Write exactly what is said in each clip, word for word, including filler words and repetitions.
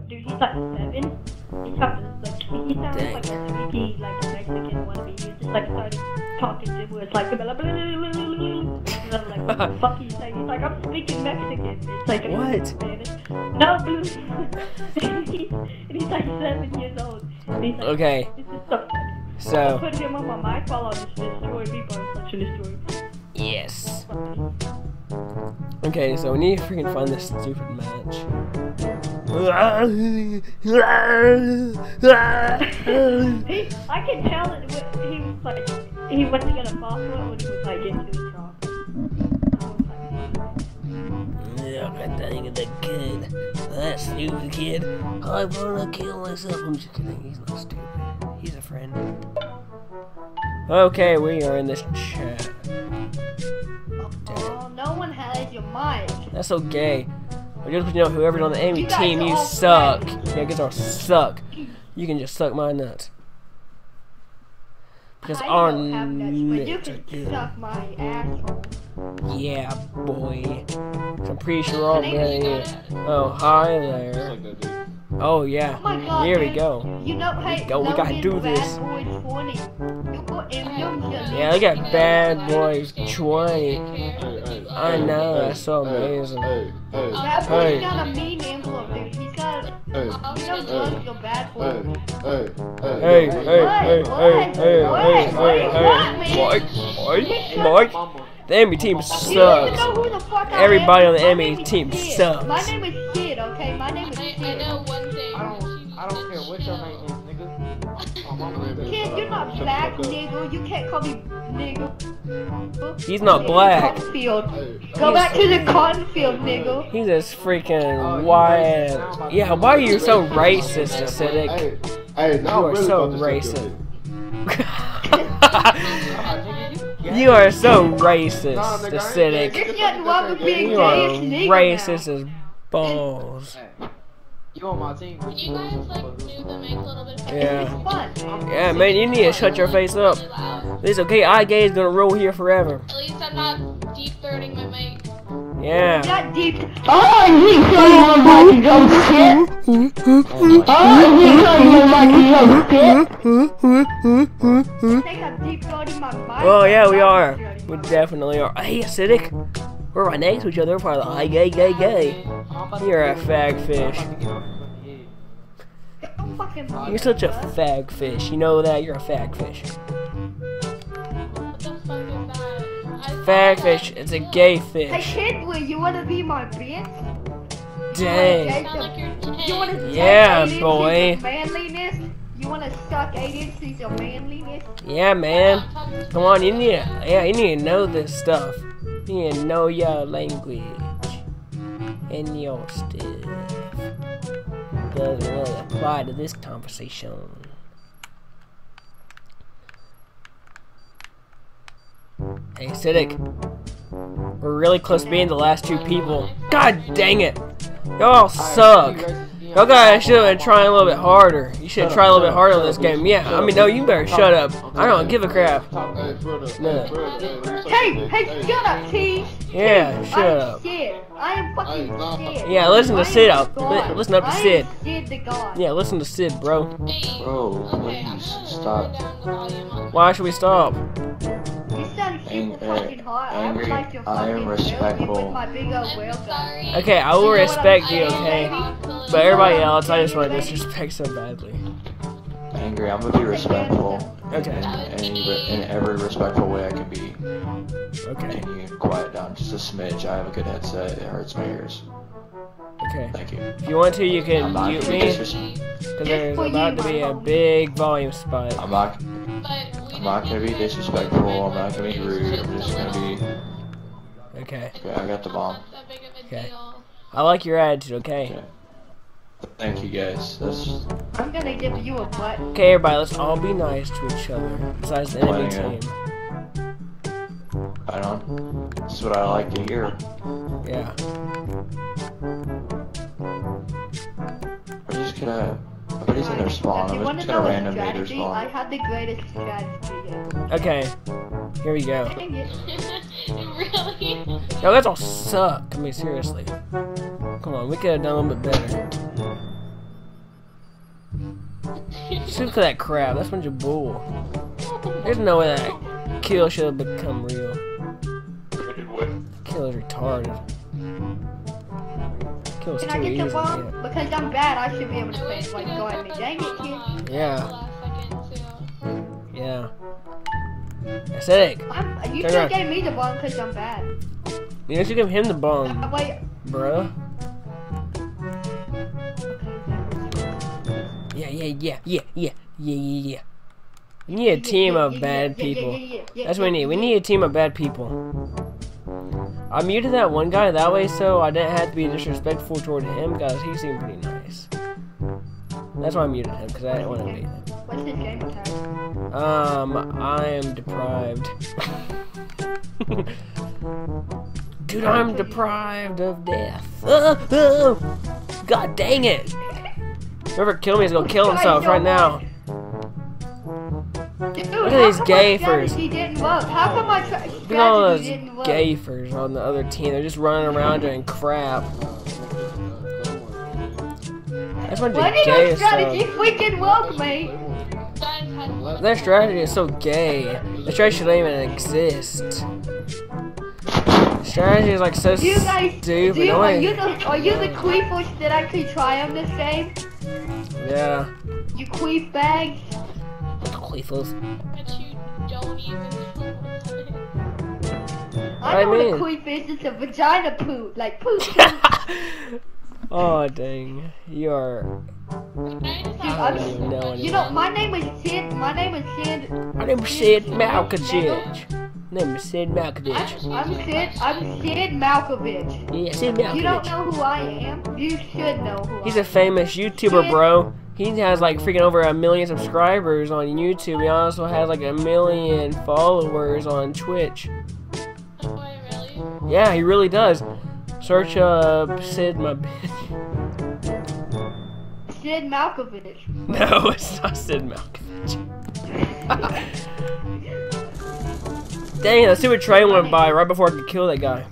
dude, he's like seven. He's got this, like, he sounds Dang. like a squeaky, like Mexican wannabe. He just like started talking gibberish, like, blah, blah, blah, blah, blah, blah. I'm like, what the fuck he's saying? He's like, I'm speaking Mexican. It's like, What? Spanish. No, and, he's, and he's like seven years old. And he's like, Okay. this is so funny. So. I'll put him on my mic while I just destroy people and such a destroy. Yes. Okay, so we need to freaking find this stupid match. he, I can tell that he was like, he wasn't gonna fall for it when he was like into the top. Yeah, I think of that kid. That stupid kid. I wanna kill myself. I'm just kidding, he's not stupid. He's a friend. Okay, we are in this chat. Oh, no one has your mic. That's so gay. I just you know whoever's on the enemy You guys team, are you all suck. friends. Yeah, you guys all suck. You can just suck my nuts. Because I our don't have nuts, but you nuts are can good. suck my asshole. Yeah, boy. I'm pretty sure all Can I ready. get Oh, hi there. Oh yeah. Oh my god, Here we dude. go. You know, hey, go, we gotta Logan, do Bad this. Boys twenty. You go in young Yeah, look at Bad Boys twenty. I know, that's so amazing. Bad Hey. Boy's got a mean emblem, dude. He's got, you know, drugs are bad boy. Hey, hey, hey, What? hey, What? hey, What? hey, What? hey, What, hey. man? Mike, Mike, Mike. The enemy team You don't even sucks. know who the fuck I Everybody am. on the My enemy name is team Sid. sucks. My name is Sid, okay? My name is I, I Sid. know one thing. I don't, I don't care what your name is, nigga. My mama said Kid, you're not black, nigga. You can't call me nigga. He's not black. Cotton field. Go back to the cotton field, nigga. He's just freaking wild. Yeah, why are you so racist, acidic? Hey, now You are I'm really so about to shut your racist. You are so racist, acidic. There's nothing wrong with being You gay are as nigga racist now. as balls. Hey, you on my team? You guys like do the make a little bit of Yeah. It's fun, man. Yeah, man, you need to shut your face up. really loud. It's okay, I gay is gonna rule here forever. At least I'm not deep throating my mic. Yeah. Not deep. Oh, he's talking about his own shit. Oh, he's talking about his own shit. I think I'm deep throating my mic. Oh yeah, we are. We definitely are. Hey, acidic. We're right next to each other. We're probably like, gay, gay, gay. You're a fag fish. Don't fucking You're such a fag fish. You know that? You're a fag fish. What the fuck is that? I Fag thought fish. that- It's a gay Hey fish. kid, will you wanna be my bitch? Dang. You sound like you're gay. You wanna Yeah, suck eight boy. inches of manliness? You wanna suck eight inches of manliness? Yeah, man. Come on, you need to, yeah, you need to know this stuff. You need to know your language and your stuff. Doesn't really apply to this conversation. Hey, acidic. We're really close to being the last two people. God dang it! Y'all suck. Y'all guys should have been trying a little bit harder. You should try a little bit harder in this game. Yeah, I mean, no, you better shut up. I don't give a crap. No. Hey, hey, shut up, T. Yeah, T, shut I'm up. Sid. I am fucking Sid. Yeah, listen to I Sid am up. God. Li- listen up to I am Sid. Sid the God. Yeah, listen to Sid, bro. Hey, Bro, okay, I'm please gonna stop. turn down the volume on Why should we stop? You sound super Ang- fucking hot. I would angry. like to I am fucking respectful. kill you with my big old I'm whale gun. sorry. Okay, I will You know what respect I'm you, saying, okay? baby? But everybody else, I just want to disrespect so badly. Angry, I'm gonna be respectful. Okay, In, in every respectful way I can be. okay, Can you quiet down just a smidge? I have a good headset. It hurts my ears. okay. Thank you. If you want to, you I'm can not mute gonna be me, disres- because there's about to be a big volume spike. I'm not. But we I'm not gonna be didn't get disrespectful. I'm not gonna be rude. I'm just gonna be. Okay, Okay, I got the bomb. that big of a Okay. deal. I like your attitude, okay? Okay. Thank you guys. That's I'm gonna give you a butt. Okay, everybody, let's all be nice to each other, besides the enemy Playing team. I don't. This is what I like to hear. Yeah. We're just gonna. Everybody's in their spawn. If you I'm wanna just know gonna a random meter strategy, I spawn. had the greatest strategy ever. Okay, here we go. Dang it. Really? Y'all guys all suck. I mean, seriously. Come on, we could have done a little bit better. Look at that crap. That's a bunch of bull. There's no way that kill should have become real. Kill is retarded. Kill is Can too I get easy. the bomb? Yeah. Because I'm bad, I should be able to say, like, go at me. Dang it, kid. Yeah. Last second too. Yeah. Acidic. I'm, you Turn should around. gave me the bomb because I'm bad. You should give him the Uh, bomb, wait. bruh. Yeah, yeah, yeah, yeah, yeah, yeah, yeah, yeah. We need a team of bad people. That's what we need. We need a team of bad people. I muted that one guy that way so I didn't have to be disrespectful toward him because he seemed pretty nice. That's why I muted him because I didn't want to beat him. What's this game attack? Um, I am deprived. Dude, I'm deprived of death. Oh, oh. God dang it! Whoever killed me is gonna kill himself right now. Dude, Look how at these come my gayfers. strategy didn't work? How come my tra- Look at all those strategy didn't work? gayfers on the other team. They're just running around doing crap. That's what Why the did your gay strategy stuff. freaking work, mate? Guys had Their strategy is so gay. The strategy shouldn't even exist. The strategy is like so Do you guys, stupid. do you, are you Annoying. the, are you the queefers that actually try on this game? Yeah. You queef bags? Queefles. but you don't even know what it is. I I know what mean- a queef is. It's a vagina poo. Like poo. Oh dang. You are. Can I just I have don't one even know question? You know, my name is Sid. My name is Sid. My name is Sid Malkovich. My name is Sid I'm, Malkovich. I'm Sid. I'm Sid Malkovich. Yeah, Sid You don't Malkovich. know who I am? You should know who He's I a famous YouTuber, Sid- bro. He has like freaking over a million subscribers on YouTube. He also has like a million followers on Twitch. Oh, boy, really? Yeah, he really does. Search uh Sid my bitch. am. Sid Malkovich. No, it's not Sid Malkovich. Dang it, that stupid train went by right before I could kill that guy.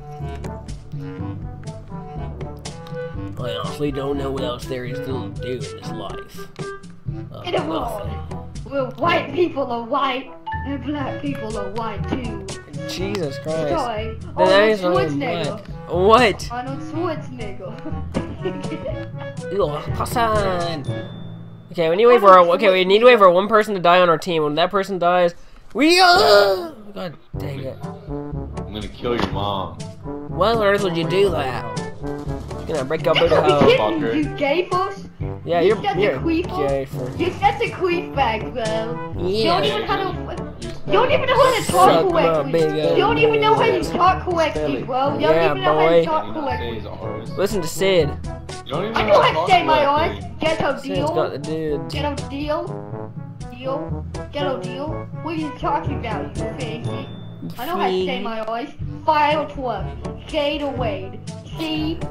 I honestly don't know what else there is to do in this life. Uh, In a world nothing. where white people are white and black people are white too. Jesus Christ. Sorry. Then Arnold that is only Schwarzenegger. black. What? Arnold Schwarzenegger. Ew, Hassan. Okay, we need to wait for our, okay, we need to wait for one person to die on our team. When that person dies, we uh, God dang it. I'm gonna kill your mom. Why on earth would you do that? You're gonna break your booty Are you hole. kidding, fucker. you gay folks? Yeah, You you're such a you're queef. gay for. You're such a queef bag, bro. You Yeah. don't even know how to. You don't even know how to talk Suck my correctly. big You don't even know how to ass. talk correctly, bro. You don't Yeah, even know how boy. to talk You know, correctly. say is ours. Listen to Sid. You don't even I know know how how to to talk say my correctly. eyes. Get a Sid's got the deal. dude. Get a deal. Deal. Get a deal. What are you talking about, you fancy? I know how to say my eyes. File twelve. Shade Wade. See?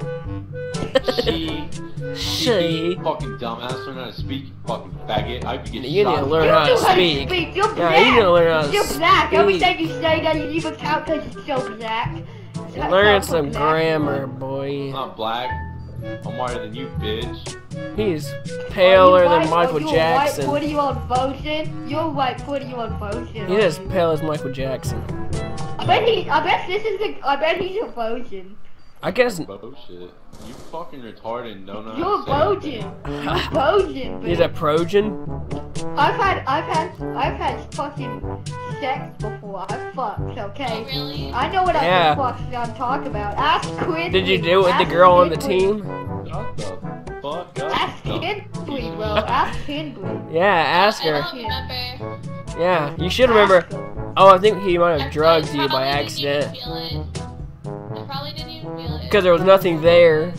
She, She. you fucking dumbass, learn how to speak, you fucking faggot. I could get You need to shot. learn You how to know how to speak. speak. You're Yeah, black. you need to learn how to You're black. speak. Everything you say doesn't even count because you're so black. That's Learn not some black. grammar, I'm boy. not black. I'm whiter than you, bitch. He's Are paler you than white? Michael Are you Jackson. a white forty-year-old virgin? You're a white forty-year-old virgin. He's as aren't you? pale as Michael Jackson. I bet he. I bet this is a. I bet he's a virgin. I guess Bullshit. You fucking retarded and don't know You're a how to say virgin. anything. You're a virgin. he's bitch. a Trojan. I've had. I've had. I've had fucking sex before. I fucked. Oh, Okay. really? I know what Yeah. I the fuck I'm talking about. Ask Quinn. Did you do it with the girl on the team? Shut the fuck up. Ask Kinsley, bro. Ask Kinsley. Yeah, ask I her. don't remember. Yeah, you should remember. Oh, I think he might I have drugged probably you by didn't even accident. feel it. I probably didn't even feel it. Because there was nothing there.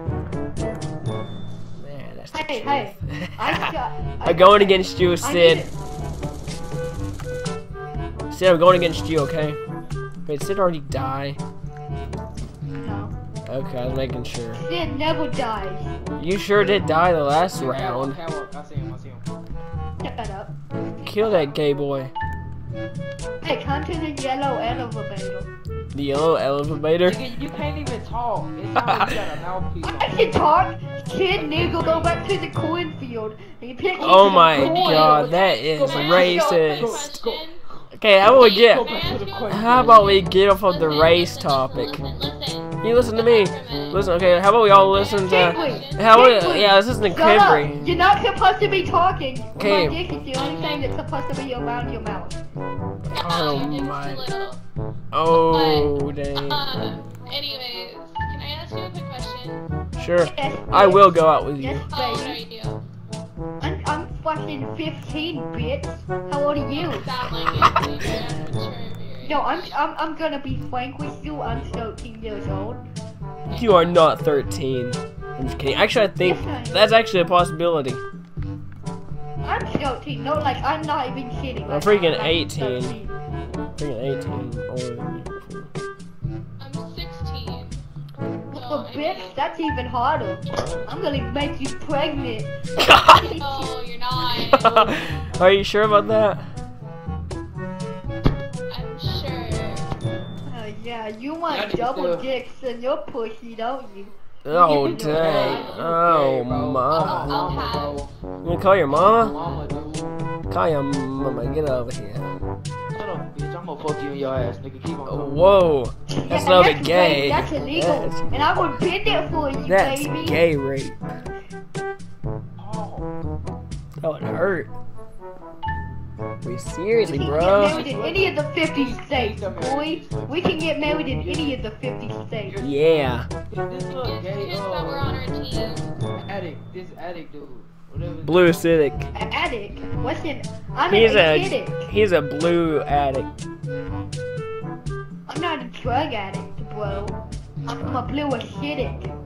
Man, that's the Hey, truth. hey. I got. I'm going against you, I Sid. need- Sid, I'm going against you, okay? Wait, did Sid already die? No. Okay, I was making sure. Sid never dies. You sure did die the last round. Catwalk, I see him, I see him. Shut up. Kill that gay boy. Hey, come to the yellow elevator. The yellow elevator. Nigga, you can't even talk. It's not like you got a mouthpiece I on. can talk. kid nigga go back to the cornfield and you pick Oh some my corn. god, that is Can I ask you a racist. question? Okay, how about we get? Go back to the question. How about we get off of the Listen, race listen, topic? Listen, listen. You listen to me. Listen for a minute. Listen, okay. How about we all listen to? Kinley, How about Kinley, yeah, let's listen to shut up. Kinley. You're not supposed to be talking. Okay. My dick is the only thing that's supposed to be around your mouth. Oh Your dick's too my. little. Oh dang. Uh, anyways, can I ask you a quick question? Sure. Yes, I bitch. will go out with you. Yes, How old are baby. you? I'm, I'm fucking fifteen, bitch. How old are you? You sound like it, so you're immature of your age. No, I'm, I'm, I'm gonna be frank with you. I'm thirteen years old. You are not thirteen. I'm just kidding. Actually, I think Yes, I am. that's actually a possibility. I'm thirteen. No, like, I'm not even kidding. I'm Like, freaking I'm eighteen. thirteen. Freaking eighteen. Or I'm sixteen. Well, bitch, that's even harder. I'm gonna make you pregnant. No, you're not. Are you sure about that? I'm sure. Oh, yeah, you want That is double the- dicks in your pussy, don't you? Oh dang. Oh Hey, bro. my. I'll Mama, have. bro. You gonna call your mama? Mama, dude. Call your mama. Get over here. Shut up, bitch. I'm gonna fuck you in your ass, nigga. Keep on Oh, talking. whoa. That's Yeah, not that's gay. rape, That's illegal. That's, And I would bend it for you, that's baby. gay rape. Oh. That would hurt. We seriously, We can bro? get married in any of the fifty states, boy. We can get married in any of the fifty states. Yeah. This little It's gay, just that we're on uh, our team. addict. This addict dude. Whatever. Blue acidic. Addict? What's in? I'm He's an a acidic. he's a blue addict. I'm not a drug addict, bro. I'm a blue acidic.